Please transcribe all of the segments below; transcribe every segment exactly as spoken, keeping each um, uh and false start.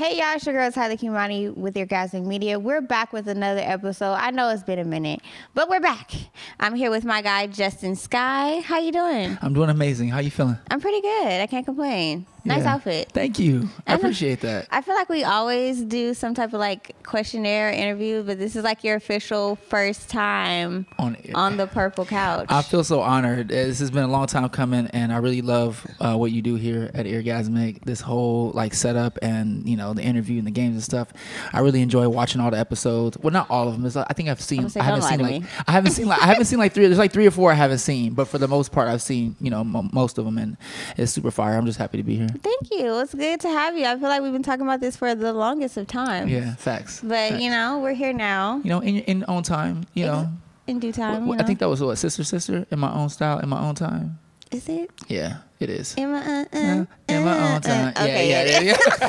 Hey y'all, it's your girl Tyler Khimani with your Orgasmic Media. We're back with another episode. I know it's been a minute, but we're back. I'm here with my guy Justin Sky. How you doing? I'm doing amazing. How you feeling? I'm pretty good. I can't complain. Nice Yeah. outfit. Thank you. I And appreciate that. I feel like we always do some type of like questionnaire interview, but this is like your official first time On on the purple couch. I feel so honored. This has been a long time coming, and I really love uh, what you do here at Orgasmic. This whole like setup and you know the interview and the games and stuff. I really enjoy watching all the episodes. Well, not all of them. It's, I think I've seen. Say, I haven't don't lie seen to like me. I haven't seen like I haven't seen like three. There's like three or four I haven't seen, but for the most part, I've seen you know m- most of them, and it's super fire. I'm just happy to be here. Thank you. It's good to have you. I feel like we've been talking about this for the longest of time. Yeah, facts. But Facts. you know, we're here now. you know, in your in own time, you Ex- know. In due time. What- You know? I think that was what sister sister in my own style in my own time. Is it? Yeah, it is. In my, uh, uh, Uh, in my uh, own time. uh, okay, yeah, yeah, yeah, yeah.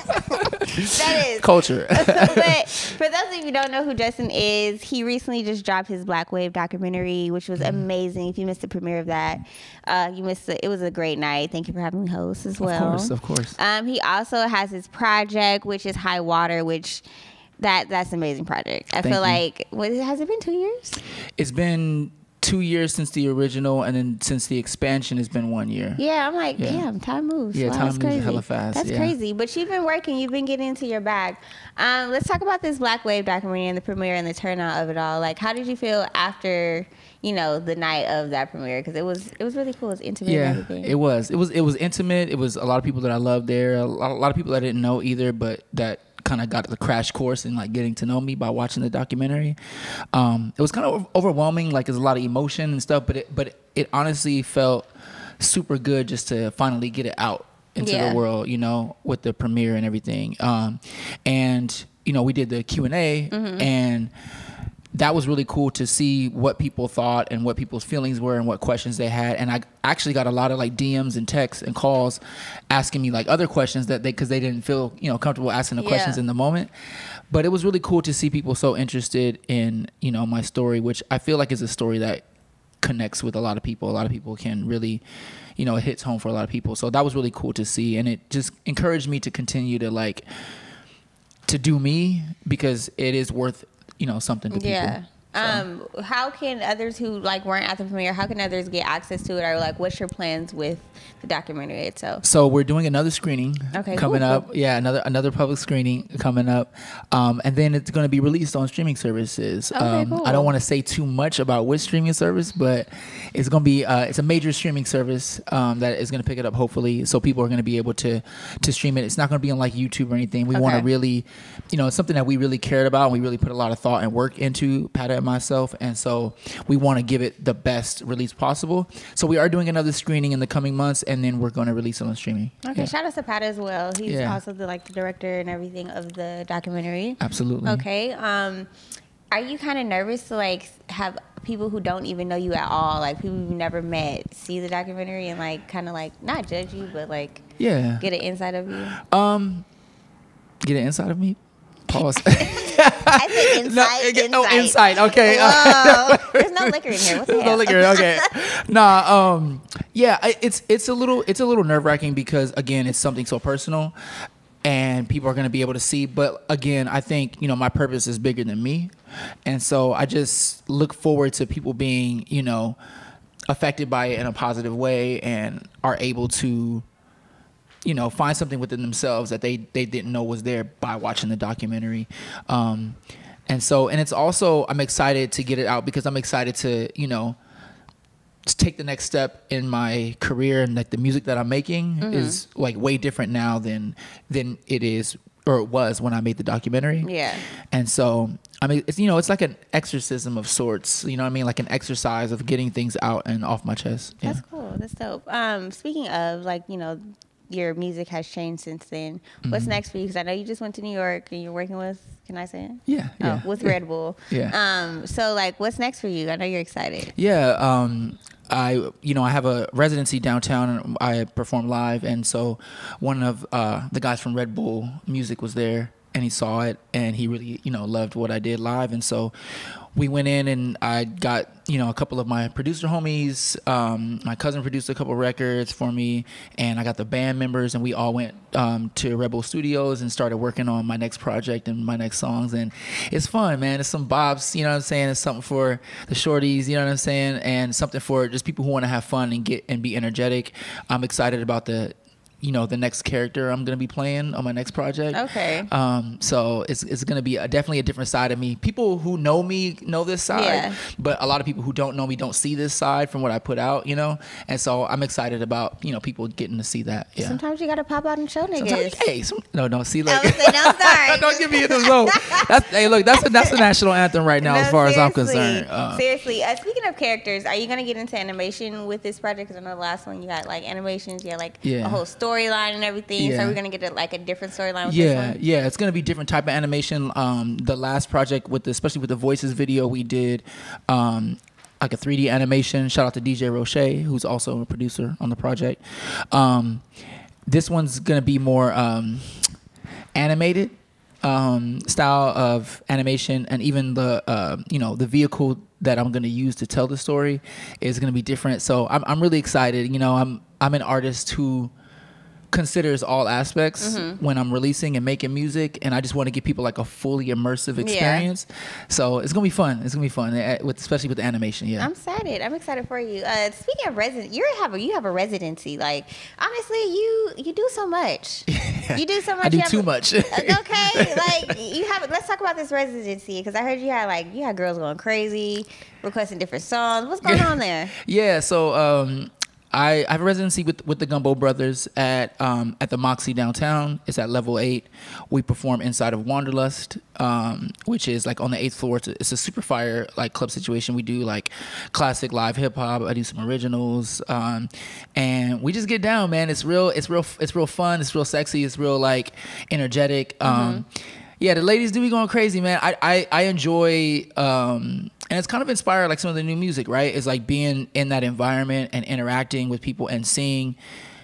That is. Culture. But for those of you who don't know who Justin is, he recently just dropped his Black Wave documentary, which was amazing. If you missed the premiere of that, uh, you missed it. It was a great night. Thank you for having me host as well. Of course, of course. Um, he also has his project, which is High Water, which that that's an amazing project. I Thank feel you. like what has it been two years? It's been two years since the original, and then since the expansion, it's been one year. Yeah, I'm like, Yeah. damn, time moves. Yeah, wow, time that's moves crazy. hella fast, That's yeah. crazy. But you've been working. You've been getting into your bag. Um, let's talk about this Black Wave documentary and the premiere and the turnout of it all. Like, how did you feel after, you know, the night of that premiere? Because it was it was really cool. It was intimate and Yeah, everything. it was. It was. It was intimate. It was a lot of people that I loved there. A lot, a lot of people I didn't know either, but that kind of got the crash course in like getting to know me by watching the documentary. Um, it was kind of overwhelming. Like there's a lot of emotion and stuff, but it, but it honestly felt super good just to finally get it out into Yeah. the world, you know, with the premiere and everything. Um, and you know, we did the Q and A, Mm-hmm. and that was really cool to see what people thought and what people's feelings were and what questions they had. And I actually got a lot of like D Ms and texts and calls asking me like other questions that they, because they didn't feel, you know, comfortable asking the Yeah. questions in the moment. But it was really cool to see people so interested in, you know, my story, which I feel like is a story that connects with a lot of people. A lot of people can really, you know, it hits home for a lot of people. So that was really cool to see. And it just encouraged me to continue to like, to do me, because it is worth, you know, something to people. Yeah. So. Um, how can others who like weren't at the premiere, how can others get access to it, or like what's your plans with the documentary itself? So we're doing another screening Okay, coming cool, up. cool. Yeah, another another public screening coming up, um, and then it's going to be released on streaming services. Okay, um, cool. I don't want to say too much about which streaming service, but it's going to be uh, it's a major streaming service um, that is going to pick it up hopefully, so people are going to be able to to stream it. It's not going to be on like YouTube or anything. We want to Okay. really, you know, it's something that we really cared about, and we really put a lot of thought and work into, Pata and myself, and so we want to give it the best release possible. So we are doing another screening in the coming months, and then we're going to release it on streaming. Okay, Yeah. shout out to Pat as well. He's Yeah. also the like the director and everything of the documentary. Absolutely. Okay. Um, are you kind of nervous to like have people who don't even know you at all, like people you've never met, see the documentary and like kind of like not judge you, but like Yeah. get an insight of you? Um, get an inside of me. Pause. I said insight. No, insight. it- oh, insight. Okay. Whoa. There's no liquor in here. What the There's hell? no liquor. Okay. Nah. Um. Yeah. I- It's it's a little it's a little nerve wracking because again it's something so personal, and people are going to be able to see. But again, I think you know my purpose is bigger than me, and so I just look forward to people being you know affected by it in a positive way and are able to you know, find something within themselves that they, they didn't know was there by watching the documentary. Um, and so, and it's also, I'm excited to get it out because I'm excited to, you know, to take the next step in my career, and like the music that I'm making Mm-hmm. is like way different now than, than it is, or it was when I made the documentary. Yeah. And so, I mean, it's, you know, it's like an exorcism of sorts, you know what I mean? Like an exercise of getting things out and off my chest. Yeah. That's cool. That's dope. Um, speaking of like, you know, your music has changed since then. What's Mhm. next for you? Because I know you just went to New York and you're working with, can I say it? Yeah. Yeah. Oh, with Red Bull. Yeah. Um, so like, what's next for you? I know you're excited. Yeah, um, I you know I have a residency downtown, and I perform live, and so one of uh, the guys from Red Bull Music was there and he saw it, and he really, you know, loved what I did live. And so we went in, and I got, you know, a couple of my producer homies. Um, my cousin produced a couple records for me, and I got the band members, and we all went um, to Rebel Studios and started working on my next project and my next songs. And it's fun, man. It's some bops, you know what I'm saying? It's something for the shorties, you know what I'm saying? And something for just people who want to have fun and get and be energetic. I'm excited about the you know, the next character I'm going to be playing on my next project. Okay. Um, so it's it's going to be a, definitely a different side of me. People who know me know this side, Yeah. but a lot of people who don't know me don't see this side from what I put out, you know? And so I'm excited about, you know, people getting to see that. Yeah. Sometimes you got to pop out and show niggas. Sometimes, hey, some, no, no, see, I like, was saying, I'm sorry. don't give me the zone. That's, hey, look, that's a, that's a national anthem right now, No, as far as I'm seriously. concerned. Uh, seriously, uh, speaking of characters, are you gonna get into animation with this project? Because I know the last one you had like animations, you had like Yeah. a whole storyline and everything. Yeah. So we're gonna get a, like a different storyline with yeah, this one. yeah, it's gonna be different type of animation. Um, the last project with the, especially with the voices video, we did um, like a three D animation. Shout out to D J Roche, who's also a producer on the project. Um, this one's gonna be more um, animated um, style of animation, and even the uh, you know the vehicle that I'm gonna use to tell the story is gonna be different. So I'm I'm really excited. You know, I'm I'm an artist who considers all aspects mm-hmm. when I'm releasing and making music, and I just want to give people like a fully immersive experience. Yeah. So it's gonna be fun. It's gonna be fun, with, especially with the animation. Yeah, I'm excited. I'm excited for you. Uh, speaking of resident, you have a you have a residency. Like honestly, you you do so much. Yeah. You do so much. I do you have, too much. Okay, like you have. Let's talk about this residency because I heard you had like you had girls going crazy, requesting different songs. What's going on there? Yeah. So. Um, I, I have a residency with with the Gumbo Brothers at um, at the Moxie downtown. It's at level eight. We perform inside of Wanderlust, um, which is like on the eighth floor. It's a, it's a super fire like club situation. We do like classic live hip hop. I do some originals, um, and we just get down, man. It's real. It's real. It's real fun. It's real sexy. It's real like energetic. Um, mm-hmm. Yeah, the ladies do be going crazy, man. I I, I enjoy. Um, And it's kind of inspired like some of the new music, right? It's like being in that environment and interacting with people and seeing.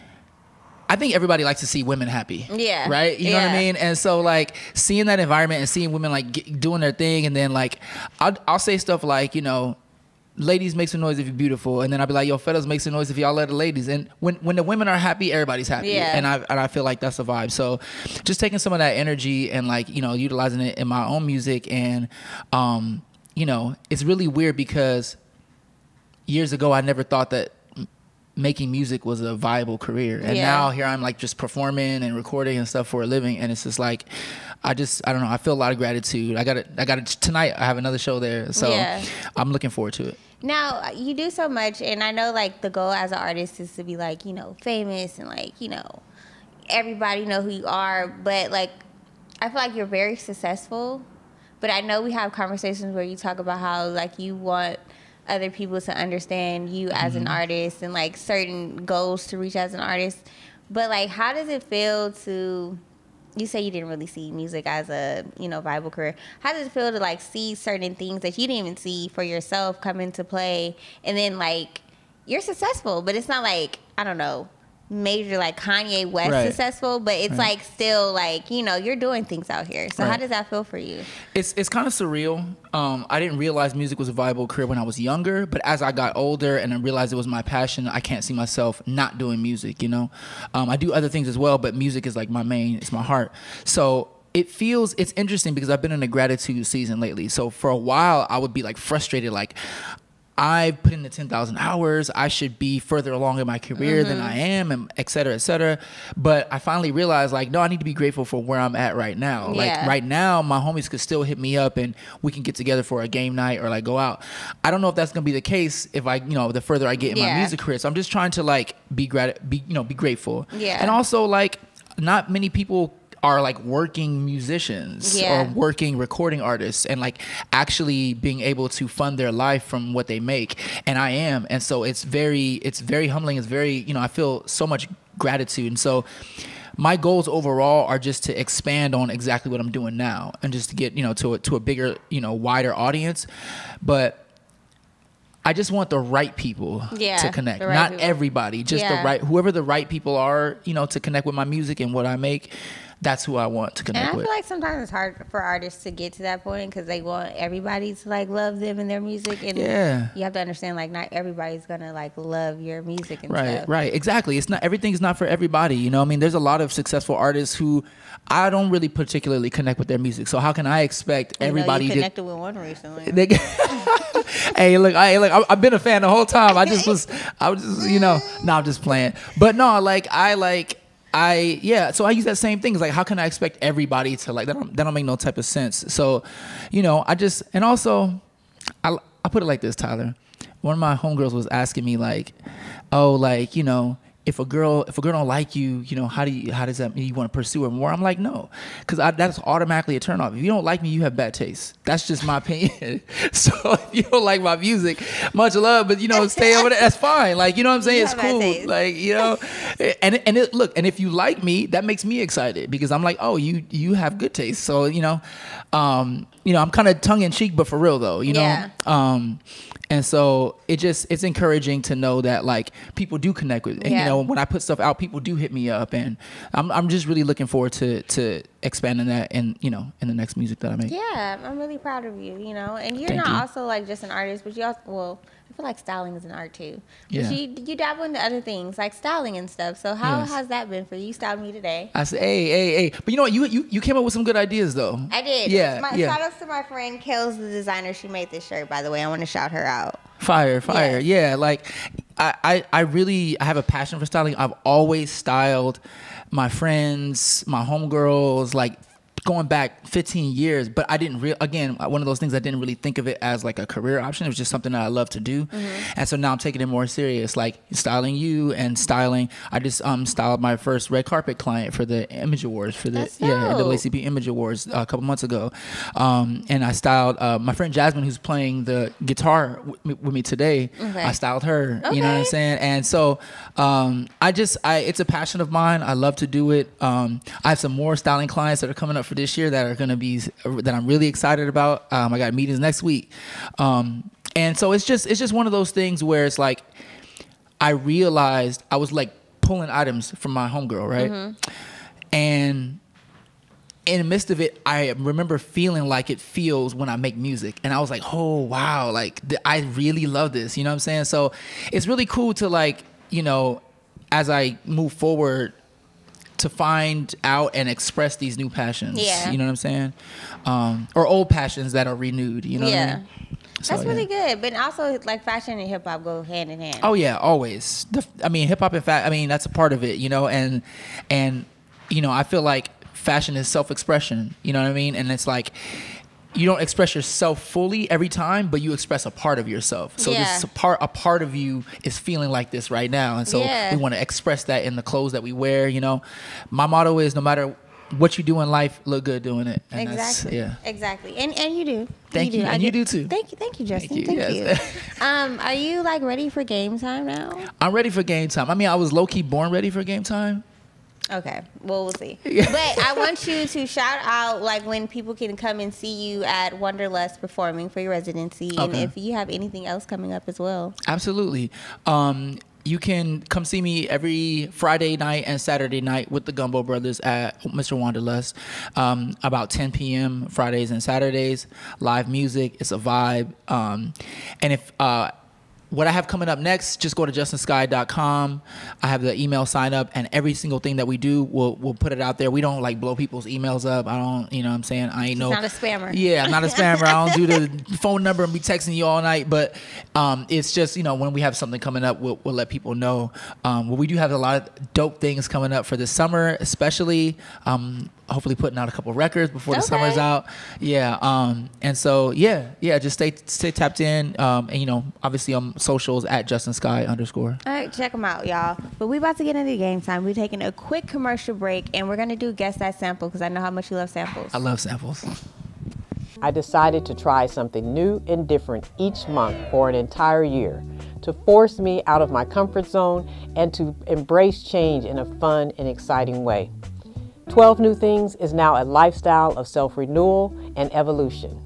I think everybody likes to see women happy. Yeah. Right? You know yeah. what I mean? And so like seeing that environment and seeing women like get, doing their thing, and then like I'll, I'll say stuff like, you know, ladies, make some noise if you're beautiful, and then I'll be like, yo, fellas, make some noise if y'all let the ladies. And when when the women are happy, everybody's happy. Yeah. And I and I feel like that's the vibe. So just taking some of that energy and like, you know, utilizing it in my own music. And um you know, it's really weird because years ago I never thought that m- making music was a viable career. And yeah. now here I'm like just performing and recording and stuff for a living. And it's just like, I just, I don't know. I feel a lot of gratitude. I got it. I got it tonight. I have another show there. So yeah. I'm looking forward to it. Now, you do so much. And I know like the goal as an artist is to be like, you know, famous and like, you know, everybody know who you are. But like, I feel like you're very successful. But I know we have conversations where you talk about how like you want other people to understand you as mm-hmm. an artist and like certain goals to reach as an artist. But like, how does it feel to, you say you didn't really see music as a, you know, viable career. How does it feel to like see certain things that you didn't even see for yourself come into play, and then like you're successful, but it's not like, I don't know, major like Kanye West right. successful, but it's right. like still like, you know, you're doing things out here. So right. how does that feel for you? It's it's kind of surreal. Um, I didn't realize music was a viable career when I was younger, but as I got older and I realized it was my passion, I can't see myself not doing music, you know? Um, I do other things as well, but music is like my main, it's my heart. So it feels, it's interesting because I've been in a gratitude season lately. So for a while I would be like frustrated, like, I've put in the ten thousand hours. I should be further along in my career mm-hmm. than I am, and et cetera, et cetera. But I finally realized, like, no, I need to be grateful for where I'm at right now. Yeah. Like, right now, my homies could still hit me up and we can get together for a game night or, like, go out. I don't know if that's going to be the case if I, you know, the further I get in yeah. my music career. So I'm just trying to, like, be, grat- be you know, be grateful. Yeah. And also, like, not many people are like working musicians yeah. or working recording artists and like actually being able to fund their life from what they make. And I am. And so it's very, it's very humbling. It's very, you know, I feel so much gratitude. And so my goals overall are just to expand on exactly what I'm doing now and just to get, you know, to a, to a bigger, you know, wider audience. But I just want the right people yeah, to connect, right not people. Everybody, just yeah. the right, whoever the right people are, you know, to connect with my music and what I make. that's who I want to connect and I with. feel like sometimes it's hard for artists to get to that point because they want everybody to like love them and their music, and Yeah. you have to understand like not everybody's gonna like love your music and Right, stuff. right, exactly. It's not everything's not for everybody. You know, I mean, there's a lot of successful artists who I don't really particularly connect with their music. So how can I expect You know, everybody you to? connected with one recently. They, hey, look, I look. I- I've been a fan the whole time. I just was, I was just, you know, no, I'm just playing. But no, like I like. I yeah, so I use that same thing. It's like, how can I expect everybody to like that? Don't, that don't make no type of sense. So, you know, I just and also, I I put it like this, Tyler. One of my homegirls was asking me like, oh, like you know, if a girl if a girl don't like you, you know, how do you how does that mean you want to pursue her more? I'm like, no, because that's automatically a turn off. If you don't like me, you have bad taste. That's just my opinion. So if you don't like my music, much love, but you know, stay over there. That's fine. Like you know what I'm saying? You It's have bad cool. taste. Like you know, and and it, look, and if you like me, that makes me excited because I'm like, oh, you you have good taste. So you know, um, you know, I'm kind of tongue in cheek, but for real though, you know. Yeah. Um, And so it just it's encouraging to know that like people do connect with, and Yeah. you know when I put stuff out, people do hit me up, and I'm I'm just really looking forward to to expanding that, and you know in the next music that I make. Yeah, I'm really proud of you, you know. And you're Thank not you. also like just an artist, but you also, well, I feel like styling is an art too. But Yeah. you, you dabble into other things like styling and stuff. So how Yes. has that been for you? You styled me today. I said, hey, hey, hey, but you know what? You you you came up with some good ideas though. I did. Yeah, My, yeah. Shout outs to my friend Kels, the designer. She made this shirt, by the way. I want to shout her out. Fire, fire. Yes. Yeah, like I, I, I really I have a passion for styling. I've always styled my friends, my homegirls, like going back fifteen years, but I didn't real again, one of those things I didn't really think of it as like a career option. It was just something that I love to do. Mm-hmm. And so now I'm taking it more serious, like styling you and styling. I just um styled my first red carpet client for the Image Awards for the That's yeah, N double A C dope. P Image Awards uh, a couple months ago. Um and I styled uh, my friend Jasmine, who's playing the guitar w- with me today. Okay. I styled her. You know what I'm Okay. saying? And so um I just I it's a passion of mine. I love to do it. Um I have some more styling clients that are coming up for this year that are going to be that I'm really excited about. Um, I got meetings next week, um, and so it's just it's just one of those things where it's like I realized I was like pulling items from my homegirl, right? Mm-hmm. And in the midst of it, I remember feeling like it feels when I make music, and I was like, oh wow, like th- I really love this. You know what I'm saying? So it's really cool to like you know as I move forward, to find out and express these new passions. Yeah. You know what I'm saying? Um, or old passions that are renewed. You know Yeah. what I mean? So, That's really yeah. good. But also, like, fashion and hip hop go hand in hand. Oh yeah, always. The, I mean, hip hop and fact. I mean, that's a part of it. You know, and and you know, I feel like fashion is self-expression. You know what I mean? And it's like you don't express yourself fully every time, but you express a part of yourself. So Yeah. this part, a part of you is feeling like this right now, and so Yeah. we want to express that in the clothes that we wear. You know, my motto is no matter what you do in life, look good doing it. And that's- Exactly. yeah. Exactly. And and you do. Thank you. I And you get- do too. Thank you. Thank you, Justin. you. Thank you. Yes. um, are you like ready for game time now? I'm ready for game time. I mean, I was low key born ready for game time. Okay. Well, we'll see. Yeah. But I want you to shout out like when people can come and see you at Wanderlust performing for your residency, and Okay. if you have anything else coming up as well. Absolutely. Um, you can come see me every Friday night and Saturday night with the Gumbo Brothers at Mister Wanderlust, um, about ten p.m. Fridays and Saturdays. Live music. It's a vibe. Um, and if uh, what I have coming up next, just go to justin sky dot com. I have the email sign up, and every single thing that we do, we'll we'll put it out there. We don't like blow people's emails up. I don't, you know what I'm saying? I ain't no. Not a spammer. Yeah, I'm not a spammer. I don't do the phone number and be texting you all night. But um, it's just, you know, when we have something coming up, we'll, we'll let people know. Um, well, we do have a lot of dope things coming up for this summer, especially. Um, hopefully putting out a couple records before the Okay. summer's out. Yeah. Um, and so, yeah, yeah, just stay stay tapped in. Um, and, you know, obviously on socials at Justin Sky underscore. All right, check them out, y'all. But we about to get into game time. We're taking a quick commercial break, and we're going to do Guess That Sample because I know how much you love samples. I love samples. I decided to try something new and different each month for an entire year to force me out of my comfort zone and to embrace change in a fun and exciting way. twelve New Things is now a lifestyle of self-renewal and evolution.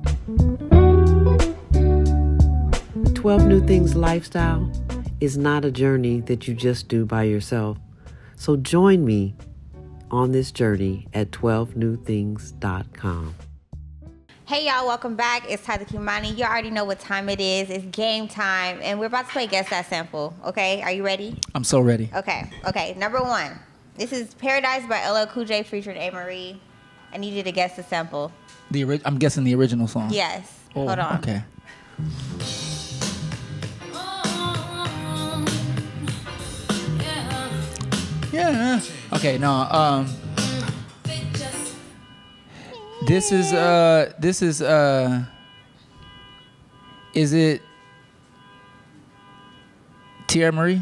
twelve New Things lifestyle is not a journey that you just do by yourself. So join me on this journey at twelve new things dot com. Hey y'all, welcome back. It's Tyler Khimani. You already know what time it is. It's game time, and we're about to play Guess That Sample. Okay, are you ready? I'm so ready. Okay, okay. Number one. This is Paradise by L L Cool J featuring A. Marie. I need you to guess the sample. The ori- I'm guessing the original song. Yes. Oh, Hold on. Okay. Yeah. Okay. No. Um. This is uh. This is uh. Is it Tierra Marie?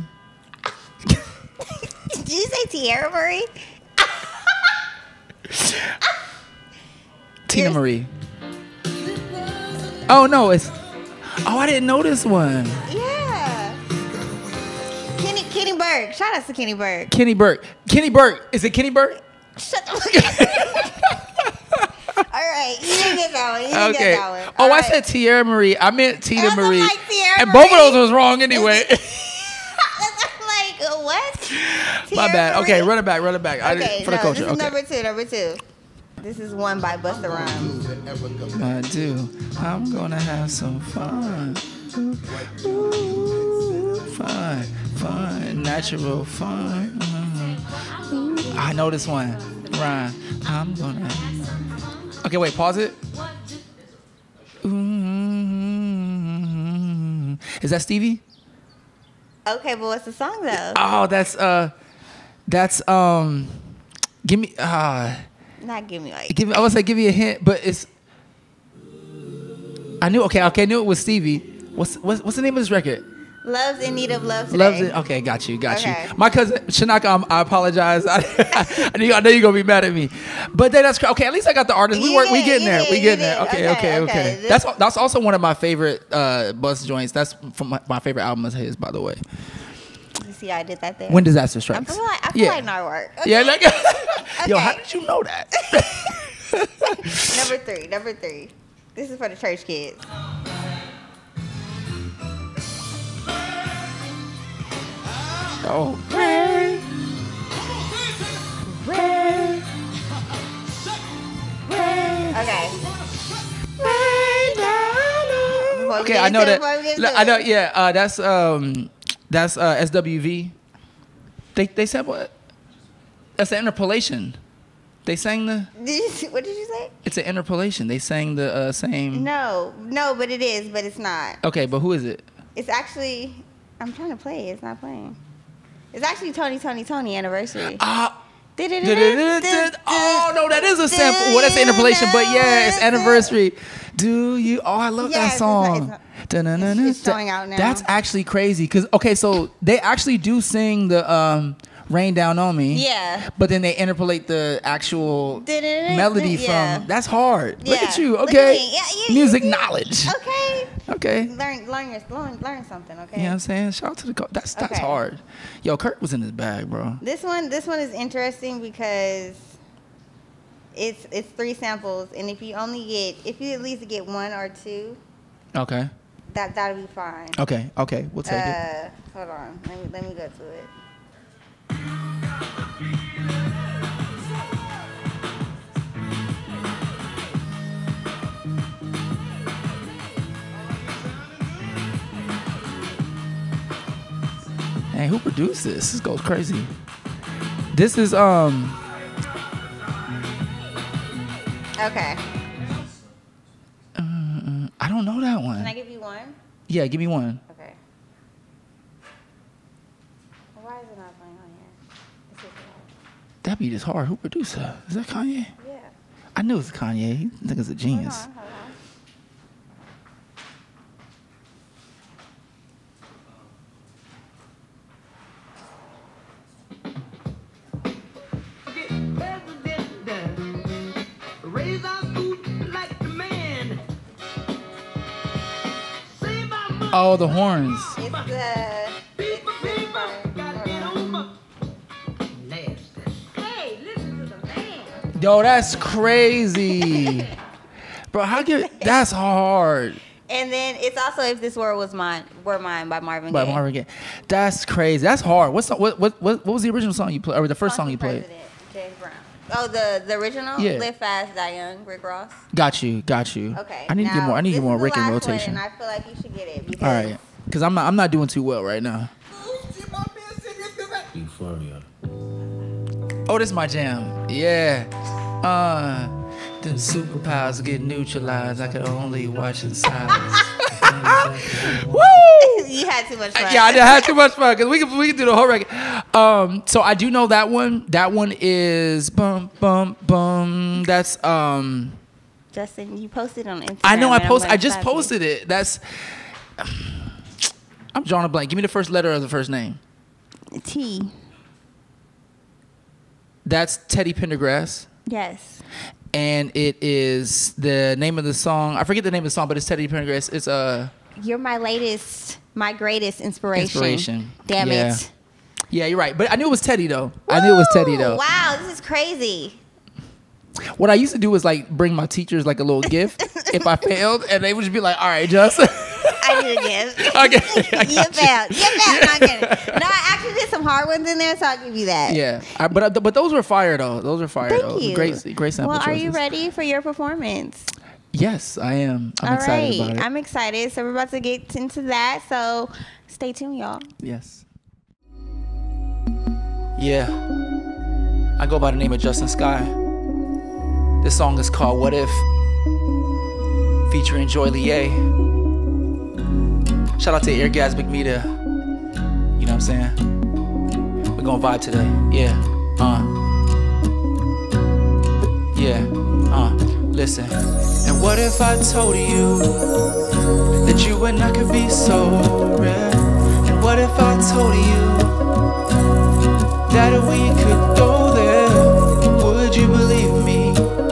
Did you say Tierra Marie? Tina Marie. Oh no, it's. Oh, I didn't know this one. Yeah. Kenny Kenny Burke. Shout out to Kenny Burke. Kenny Burke. Kenny Burke. Is it Kenny Burke? Shut the fuck up. All right, you didn't get that one. You didn't Okay. get that one. Oh, All I right. said Tierra Marie. I meant Tina That's Marie. like Tierra And both of Marie. those was wrong anyway. I'm like, uh, what? My Tierra bad. Okay, Marie? run it back. Run it back. I Okay, did, for the no, culture. this is Okay. number two. Number two. This is one by Busta Rhymes. I do. I'm gonna have some fun. Ooh, fun, fun, natural fun. Mhm. I know this one. Rhyme. I'm gonna. Okay, wait. Pause it. Mm-hmm. Is that Stevie? Okay, but what's the song though? Oh, that's uh, that's um, give me uh, Not give me like. give me. I was say give me a hint, but it's. I knew. Okay, okay, I knew it was Stevie. What's what's what's the name of this record? Love's in Need of Love Today. Loves it. Okay, got you, got Okay. you. My cousin Shanaka, um, I apologize. I, I, knew, I know you're gonna be mad at me, but then that's cra- okay. At least I got the artist. We You work. We did, getting you there. did, We you getting there. did. Okay, Okay, okay, okay. okay. This- That's that's also one of my favorite uh, bus joints. That's from my, my favorite album of his, by the way. You see, I did that there. When Disaster I Strikes. feel like I feel yeah. like not work. Okay. Yeah, like yo, how Okay. did you know that? Number three. Number three. This is for the church kids. Oh, rain, rain, rain, Okay. rain down on- Before we Okay, get I know into it, that. before we get Look, into I know. it. Yeah, uh, that's um, that's uh, S W V. They they said what? That's the interpolation. They sang the. Did you see, what did you say? It's an interpolation. They sang the uh, same. No, no, but it is, but it's not. Okay, but who is it? It's actually. I'm trying to play it. It's not playing. It's actually Tony, Tony, Tony anniversary. Ah. Oh Oh no, that is a sample. Well, that's an interpolation, but yeah, it's anniversary. Do you? Oh, I love Yes, that song. it's not- it's- it's showing out now. That's actually crazy because okay, so they actually do sing the um, "Rain Down on Me." Yeah. But then they interpolate the actual Da-da-da-da, melody yeah. from. That's hard. Look Yeah. at you. Look Okay. at me. Yeah, you- Music you- knowledge. Okay. Okay. Learn, learn, your, learn, learn something. Okay. You know what I'm saying? Shout out to the co- that's that's Okay. hard. Yo, Kurt was in his bag, bro. This one, this one is interesting because it's it's three samples, and if you only get, if you at least get one or two, Okay. that that'll be fine. Okay. Okay. We'll take it. Uh, hold on, let me let me go to it. Hey, who produced this? This goes crazy. This is um. Okay. Uh, I don't know that Can I one. give you one? Yeah, give me one. Okay. Why is it not playing on here? It's just loud. That beat is hard. Who produced that? Is that Kanye? Yeah. I knew it was Kanye. He think it's a Hold genius. on, hold on. Oh, the horns. It's the. It's this part. Hold on. Hey, listen to the man. Yo, that's crazy. Bro, how get that's hard. And then it's also If This World Was Mine, Were Mine by Marvin But Gaye. Marvin Gaye. That's crazy. That's hard. What's the, what, what what what was the original song you played or the first song you for played? President. James Brown. Oh, the the original. Yeah. Live Fast, Die Young, Rick Ross. Got you, got you. Okay. I need to get now, more. I need to this get more is the Rick in last rotation. One, and I feel like you should get it because. All right, because I'm not. I'm not doing too well right now. Euphoria. Oh, this is my jam. Yeah. Uh, them superpowers get neutralized. I can only watch in silence. Woo! You had too much fun. Yeah, I had too much fun because we can we can do the whole record. Um, so I do know that one. That one is bum bum bum. That's um. Justin, you posted on Instagram. I know I and I'm post. gonna I just stop you. posted it. That's. I'm drawing a blank. Give me the first letter of the first name. T. That's Teddy Pendergrass. Yes. And it is the name of the song. I forget the name of the song, but it's Teddy Pendergrass. It's a. Uh, You're my latest, my greatest inspiration. Inspiration. Damn Yeah. it. Yeah, you're right. But I knew it was Teddy though. I knew it was Teddy though. Wow, this is crazy. What I used to do was like bring my teachers like a little gift if I failed, and they would just be like, "All right, just." I need a gift. Okay, I you got you. failed. You failed. No, I'm kidding. No, I actually did some hard ones in there, so I'll give you that. Yeah, I, but but those were fire though. Those were fire Thank though. you. Great, great sample Well, are choices. you ready for your performance? Yes, I am. I'm All excited right, about it. I'm excited. So we're about to get into that. So stay tuned, y'all. Yes. Yeah. I go by the name of Justin Sky. This song is called What If, featuring Joy Lie. Shout out to Airgasmic Media. You know what I'm saying? We're gonna vibe today. Yeah. Uh. Yeah. Uh. Listen. And what if I told you that you and I could be so rare? And what if I told you that we could go there? Would you believe me?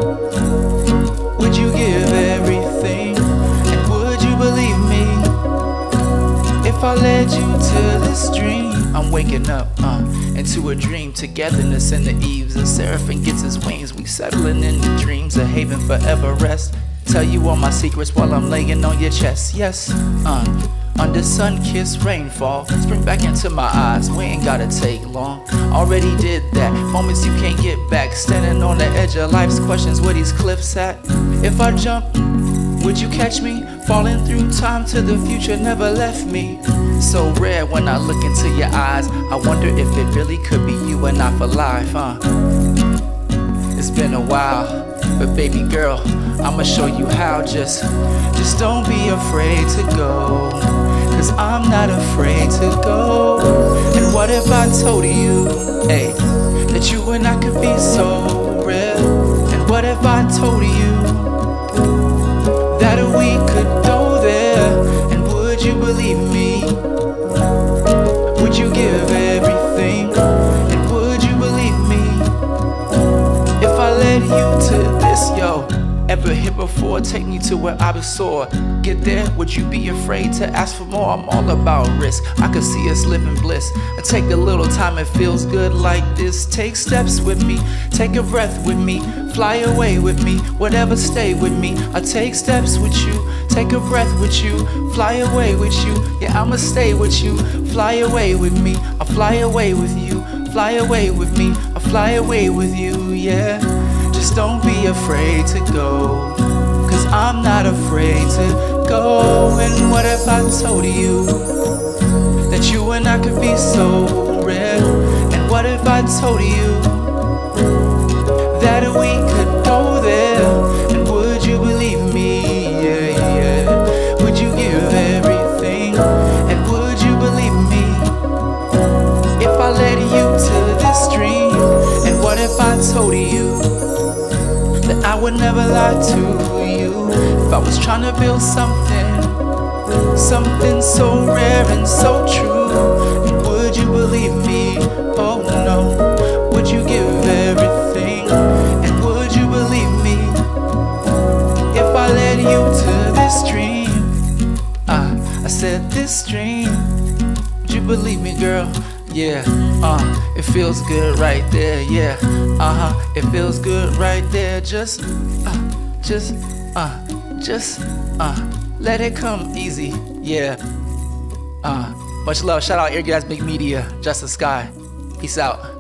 Would you give everything? And would you believe me if I led you to this dream? I'm waking up uh, into a dream, togetherness in the eaves. A seraphim gets his wings. We settling into dreams, a haven forever rest. Tell you all my secrets while I'm laying on your chest. Yes, uh, under sun-kissed rainfall, spring back into my eyes. We ain't gotta take long. Already did that. Moments you can't get back. Standing on the edge of life's questions. Where these cliffs at? If I jump, would you catch me? Falling through time to the future never left me. So rare when I look into your eyes. I wonder if it really could be you and I for life, huh? It's been a while, but baby girl, I'ma show you how. Just, just don't be afraid to go, cause I'm not afraid to go. And what if I told you, hey, that you and I could be so real? And what if I told you that we could go there? And would you believe me? Would you give everything? And would you believe me if I led you to this, yo? Ever here before, take me to where I was sore. Get there, would you be afraid to ask for more? I'm all about risk, I could see us living bliss. I take a little time, it feels good like this. Take steps with me, take a breath with me, fly away with me, whatever, stay with me. I take steps with you, take a breath with you, fly away with you. Yeah, I'ma stay with you, fly away with me. I fly away with you, fly away with me. I fly away with you, yeah. Just don't be afraid to go, cause I'm not afraid to go. And what if I told you that you and I could be so rare? And what if I told you that we could go there? And would you believe me? Yeah, yeah. Would you give everything? And would you believe me if I led you to this dream? And what if I told you that I would never lie to you? If I was trying to build something, something so rare and so true, and would you believe me? Oh no, would you give everything? And would you believe me if I led you to this dream? Uh, I said this dream. Would you believe me, girl? Yeah, uh, it feels good right there, yeah, uh-huh, it feels good right there. Just, uh, just, uh, just, uh, let it come easy, yeah, uh, much love, shout out Airgasmic Media, Justin Sky, peace out.